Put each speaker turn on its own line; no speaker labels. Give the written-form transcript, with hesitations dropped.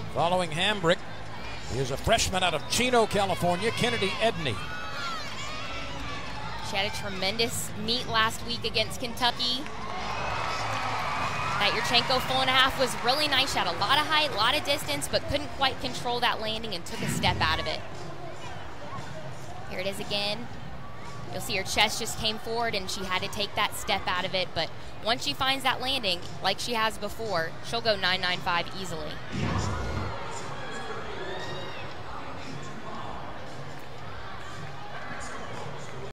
Following Hambrick is a freshman out of Chino, California, Kennedi Edney.
She had a tremendous meet last week against Kentucky. That Yurchenko full and a half was really nice. She had a lot of height, a lot of distance, but couldn't quite control that landing and took a step out of it. Here it is again. You'll see her chest just came forward and she had to take that step out of it, but once she finds that landing, like she has before, she'll go 9.95 easily.